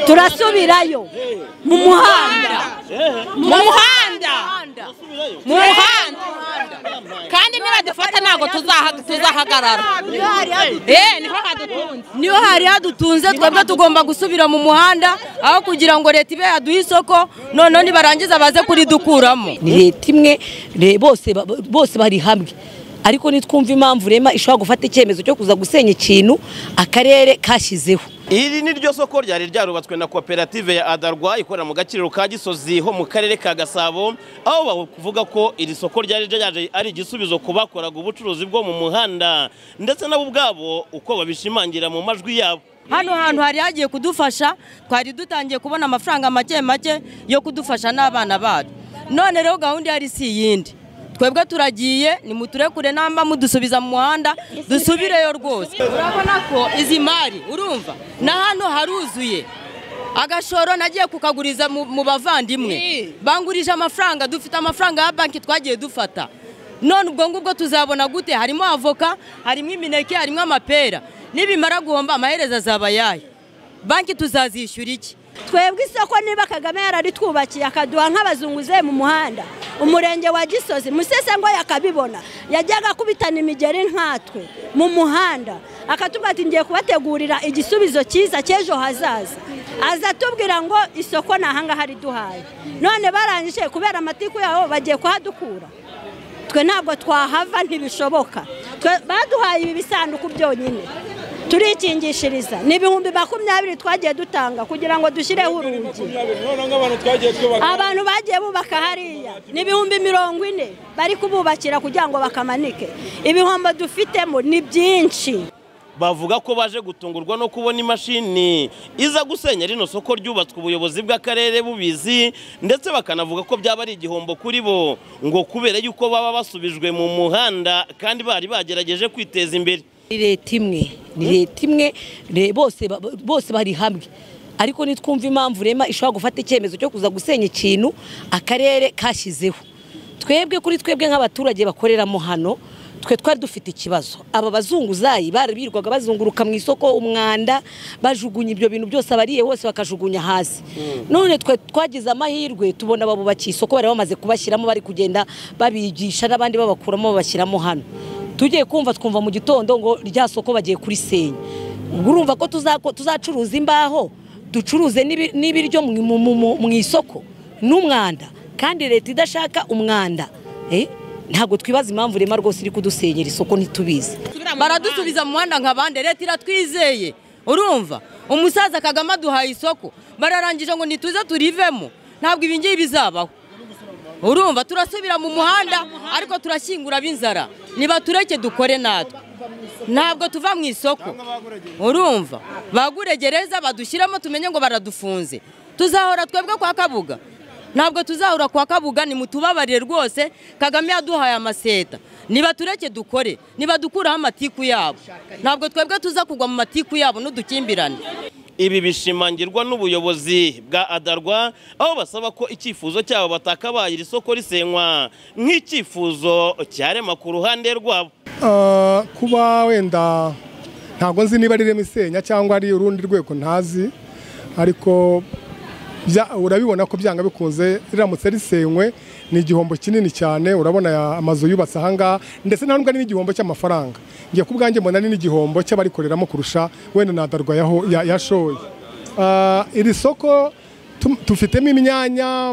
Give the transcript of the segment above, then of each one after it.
turasubirayo mu muhanda kandi niba dufata ntago tuzahagarara niho hari hadutunze twebwe tugomba gusubira mu muhanda aho kugira ngo leta ibe yaduha isoko none nibarangiza baze kuridukuramo. Ni leta imwe bose bari hamwe ariko nitwumva impamvu Rema ishobora gufata icyemezo cyo kuza gusenya ikintu akarere kashyizeho. Iri ni ryo soko ryari ryarubatswe na koperative ya Adarwa ikorera mu gaciro ka Gisozi ho mu karere ka Gasabo, aho bavuga ko iri soko ryari ryaje ari igisubizo kubakoraga ubucuruzi bwo mu muhanda ndetse nabo ubwabo uko babishimangira mu majwi yabo. Hano hantu hari hagiye kudufasha, twari dutangiye kubona amafaranga make yo kudufasha n'abana bacu. None rero gahunda yari si yindi. Twebwe turagiye ni muturekure namba mudusubiza mu muhanda dusubireyo rwose. Urabona ko izi mari urumva na hano haruzuye. Agashoro nagiye kukaguriza mu bavandimwe. Bangurije amafaranga, dufite amafaranga ya banki twagiye dufata. None ubwo ngubwo tuzabona gute? Harimo avoka, harimo imineke, harimo amapera. Nibimara guhomba amahereza zabayaye. Banki tuzazishyura iki? Twebwe isoko niba Kagame yararitwubakiye akaduha nk'abazunguze mu muhanda umurenge wa Gisozi Musese ngo yakabibona yajyaga kubitana imigeri nkatwe mu muhanda akatubwira ati ngiye kubategurira igisubizo cyiza cy'ejo hazaza azatubwira ngo isoko nahanga hari duhaye none barangije kubera amatiku yaho bagiye kuhadukura twe ntabwo twahava ntibishoboka baduhaye ibi bisanduku byonyine turikingishiriza ni 2020 twagiye dutanga kugira ngo dushireho urugi abantu bagiye bubaka hariya ni 40 bari kububakira kugira ngo bakamanike ibihombo dufitemo ni byinshi. Bavuga ko baje gutungurwa no kubona imashini iza gusenya rino soko ryubatswe ubuyobozi bw'akarere bubizi ndetse bakanavuga ko byaba ari igihombo kuri bo ngo kubera yuko baba basubijwe mu muhanda kandi bari bagerageje kwiteza imbere. Ni leta imwe bose bari hamwe ariko nitwumva impamvu Rema ishobora gufata icyemezo cyo kuza gusenya ikintu akarere kashyizeho. Twebwe kuri twebwe nk'abaturage bakoreramo hano twe twari dufite ikibazo. Aba bazunguzayi barabirwaga bazunguruka mu isoko umwanda bajugunya ibyo bintu byose abariye hose bakajugunya hasi. None twe twagize amahirwe tubona babubakiye isoko bari bamaze kubashyiramo bari kugenda babigisha n'abandi babakuramo babashyiramo hano. Tugiye twumva mu gitondo ngo rya soko bagiye kuri senya. Urumva ko tuzacuruza imbaho ducuruze n'ibiryo mu isoko n'umwanda kandi leta idashaka umwanda. Ntabwo twibaza impamvu Rema rwose iri kudusenyera isoko ntitubizi. Baradusubiza mu muhanda nk'abandi leta iratwizeye. Urumva umusaza Kagame aduhaye isoko bararangije ngo nituze turivemo ntabwo ibingiye bizabaho. Urumva turasubira mu muhanda ariko turashyingura b'inzara niba tureke dukore natwe ntabwo tuva mu isoko. Urumva baguregereza badushyiramo tumenye ngo baradufunze tuzahora twebwe kwa Kabuga ntabwo tuzahura kwa Kabuga ni mutubabarire rwose Kagame yaduhaye amaseta niba tureke dukore niba dukuraho amatiku yabo ntabwo twebwe tuza kugwa mu matiku yabo n'udukimbirane. Ibi bishimangirwa n'ubuyobozi bwa Adarwa aho basaba ko icyifuzo cyabo batakabaye iri soko risenywa nk'icyifuzo cya Rema ku ruhande rwabo. Kuba wenda ntabwo nzi niba ari Rema isenya cyangwa ari urundi rwego ntazi ariko urabibona ko byanga bikunze riramutse risenywe ni igihombo kinini cyane. Urabona amazu yubatse ahanga ndetse ntabwo ari n'igihombo cy'amafaranga ngiye kubwanjye mbona ni n'igihombo cy'abarikoreramo kurusha wenda na Adarwa yashoye. Iri soko tufitemo imyanya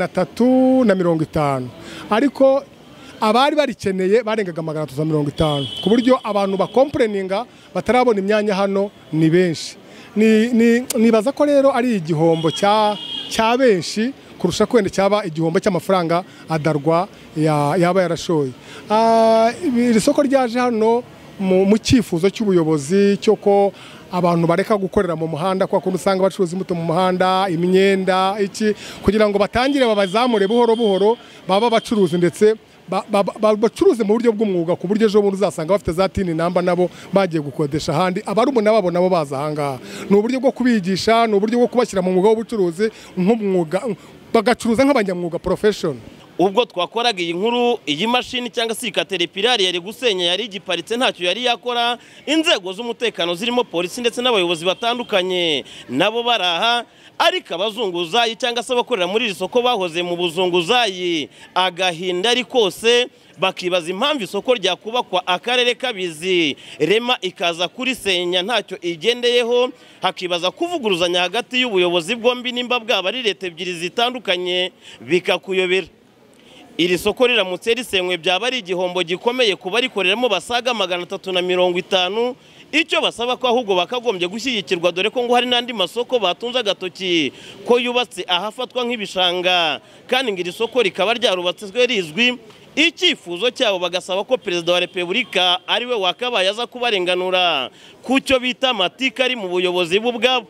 350 ariko abari barikeneye barengaga 350 ku buryo abantu bakomplayininga batarabona imyanya hano ni benshi. Nibaza ko rero ari igihombo cya benshi kurusha kwenda cyaba igihombo cy'amafaranga Adarwa yaba yarashoye. Iri soko ryaje hano mu cyifuzo cy'ubuyobozi cyo ko abantu bareka gukorera mu muhanda kwa kuntu usanga bacuruza imbuto mu muhanda imyenda iki kugira ngo batangire babazamure buhoro buhoro baba bacuruza ndetse bacuruze mu buryo bw'umwuga ku buryo ejo bundi uzasanga bafite za tini namba nabo bagiye gukodesha ahandi abarumuna babo nabo baza ahangaha. Ni uburyo bwo kubigisha ni uburyo bwo kubashyira mu mwuga w'ubucuruzi nk'umwuga bagacuruza nk'abanyamwuga profession. ubwo twakoraga iyi nkuru iyi mashini cyangwa se ikaterepirari yari gusenya yari igiparitse ntacyo yari yakora inzego z'umutekano zirimo polisi ndetse n'abayobozi batandukanye nabo baraha ariko abazunguzayi cyangwa se abakorera muri iri soko bahoze mu buzunguzayi agahinda ari kose bakibaza impamvu isoko ryakubakwa akarere kabizi rema ikaza kuri senya ntacyo igendeyeho hakibaza kuvuguruzanya hagati y'ubuyobozi bwombi nimba bwaba ari leta ebyiri zitandukanye bikakuyobera. Iri soko riramutse risenywe byaba ari igihombo gikomeye kuba rikoreramo basaga 350 icyo basaba ko ahubwo bakagombye gushyigikirwa dore ko ngo hari n'andi masoko batunze agatoki ko yubatse ahafatwa nk'ibishanga kandi ngo iri soko rikaba ryarubatswe rizwi icyifuzo cyabo bagasaba ko perezida wa Repubulika ari we wakabaye aza kubarenganura kucyo bita amatika ari mu buyobozi bwabo.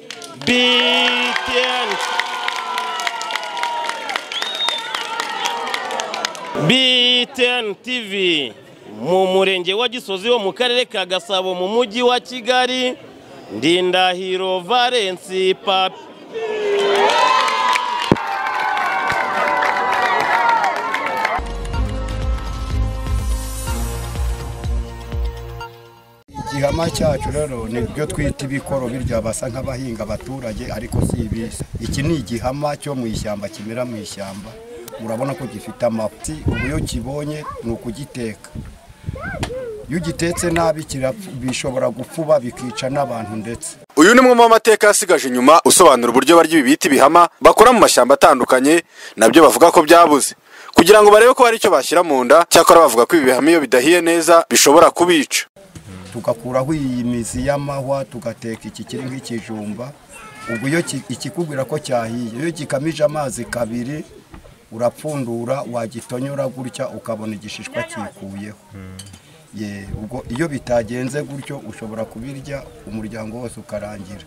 BTN TV mu murenge wa Gisozi wo mu karere ka Gasabo mu mujyi wa Kigali Ndindahiro Valence Papi. Igihama cyacu rero nibyo twita ibikoro birya basa nk'abahinga abaturage ariko si ibisi. Iki ni igihama cyo mu ishyamba kimera mu ishyamba. Urabona ko gifite amafi ubu yo kibonye nukugiteka. Iyo gitetse nabi bishobora gupfuba bikica n'abantu ndetse. Uyu ni mwe mu mateka yasigaje inyuma usobanura uburyo barya ibiti bihama bakora mu mashyamba atandukanye nabyo bavuga ko byabuze kugira ngo barebe ko hari icyo bashyira mu nda cyakora bavuga ko ibi bihama iyo bidahiye neza bishobora kubica. Tugakuraho iyi mizi y'amahwa tugateka iki kiri nk'ikijumba ubwo iyo ikikubwira ko cyahiye iyo gikamije amazi kabiri urapfundura wagitonyora gutya ukabona igishishwa kikuyeho. Ubwo iyo bitagenze gutyo ushobora kubirya umuryango wose ukarangira.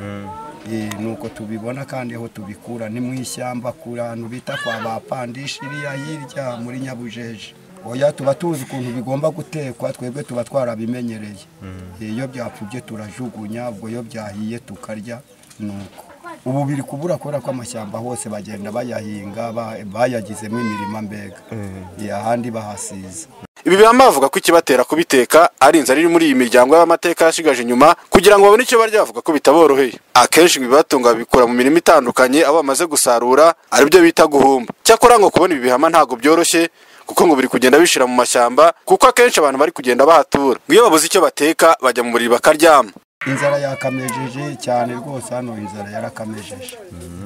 Nuko tubibona kandi aho tubikura ni mu ishyamba kuri ahantu bita kwa bapandishiriya hirya muri Nyabujeje. Oya tuba tuzi ukuntu bigomba gutekwa twebwe tuba twarabimenyereye. Iyo byapfubye turajugunya ubwo iyo byahiye tukarya nuko. Ubu biri kubura kubera ko amashyamba hose bagenda bayahinga bayagizemo imirima mbega. Ahandi bahasize. Ibi bihama bavuga ko ikibatera kubiteka ari inzara iri muri iyi miryango y'amateka yashigaje inyuma kugira ngo babone icyo barya bavuga ko bitaboroheye. Akenshi ibibatunga bikura mu mirimo itandukanye abo bamaze gusarura ari byo bita guhumba. Cyakora ngo kubona ibi bihama ntago byoroshye kuko ngo biri kugenda bishira mu mashyamba kuko akenshi abantu bari kugenda bahatura. Iyo babuze icyo bateka bajya mu buriri bakaryama. Inzara yakamejeje cyane rwose hano inzara yarakamejeje.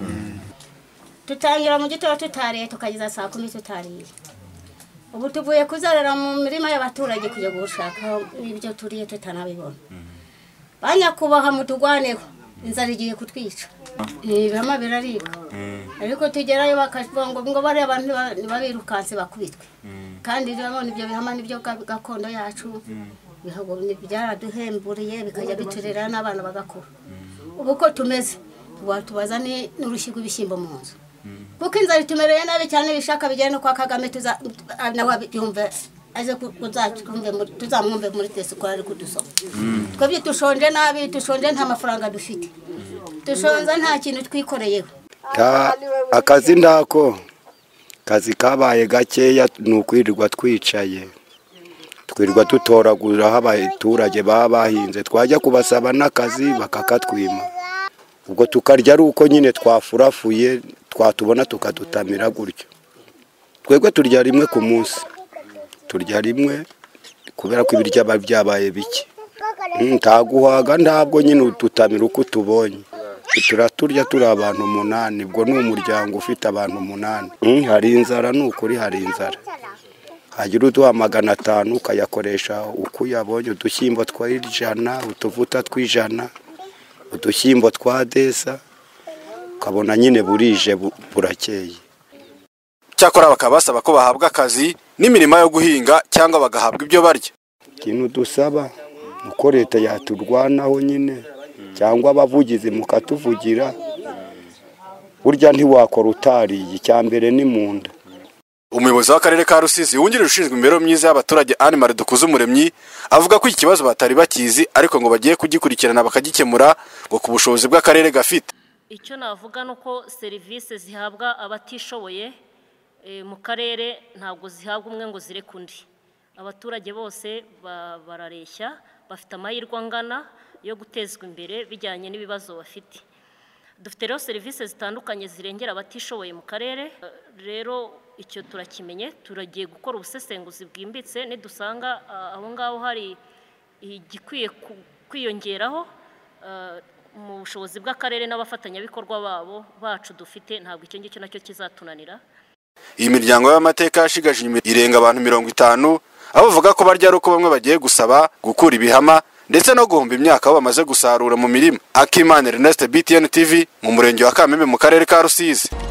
Tutangira mu gitondo tutariye tukageza saa 10 tutariye. Ubu tuvuye kuzarera mu mirima y'abaturage kujya gushaka ibyo turiye tutanabibona. Banyakubaha mutugwaneho inzara igiye kutwica. Ibihama biraribwa. Ariko tugerayo bakavuga ngo bari abantu babirukanse bakubitwe. Kandi rero ibyo bihama nibyo gakondo yacu. Bihago byaraduhemburiye bikajya biturera n'abana bagakura. Ubu ko tumeze tubaza ni n'urushigo ibishyimbo mu nzu. Kuko inzara itumereye nabi cyane bishaka bijyana kwa Kagame nawe byumve aje tuzamwumve muri tesikora ari kudusoma. Twebye tushonje nabi tushonje nta mafaranga dufite. Tushonza nta kintu twikoreyeho. Akazi ndako kazi kabaye gakeya nukwirirwa twicaye. Twirirwa tutoragura abaturage bahinze twajya kubasaba n'akazi bakakatwima. Ubwo tukarya ari uko nyine twafurafuye twatubona tukadutamira gutyo. Twebwe turya rimwe ku munsi. Turya rimwe kubera ko ibirya byabaye bike. Ntaguhaga ntabwo nyine ututamira uko tubonye. Turaturya turi abantu 8 ubwo ni umuryango ufite abantu 8. Hari inzara nukuri hari inzara. Hagira uduha 500 ukayakoresha uko yabonye udushyimbo twa 100 utuvuta tw'100 udushyimbo twa desa ukabona nyine burije burakeye. Cyakora bakaba basaba ko bahabwa akazi n'imirima yo guhinga cyangwa bagahabwa ibyo barya. Ikintu dusaba uko leta yaturwanaho nyine cyangwa abavugizi mukatuvugira burya ntiwakora utariye cyambere ni munda. Umuyobozi w'akarere ka Rusizi wungirije ushinzwe imibereho myiza y'abaturage Anne-Marie Dukuzumuremyi avuga ko iki kibazo batari bakizi ariko ngo bagiye kugikurikirana bakagikemura ngo ku bushobozi bw'akarere gafite. Icyo navuga nuko serivisi zihabwa abatishoboye mu karere ntabwo zihabwa umwe ngo zireke undi. Abaturage bose barareshya, bafite amahirwe angana yo gutezwa imbere bijyanye n'ibibazo bafite. Dufite rero serivisi zitandukanye zirengera abatishoboye mu karere. Rero icyo turakimenye, turagiye gukora ubusesenguzi bwimbitse nidusanga aho ngaho hari igikwiye kwiyongeraho mu bushobozi bw'akarere n'abafatanyabikorwa bacu dufite, ntabwo icyo ngicyo nacyo kizatunanira. Iyi miryango y'amateka yashigaje irenga abantu 50, aho bavuga ko barya ari uko bamwe bagiye gusaba gukura ibihama ndetse no guhomba imyaka aho bamaze gusarura mu mirima. Akimana Ernest, BTN TV, mu murenge wa Kamembe mu karere ka Rusizi.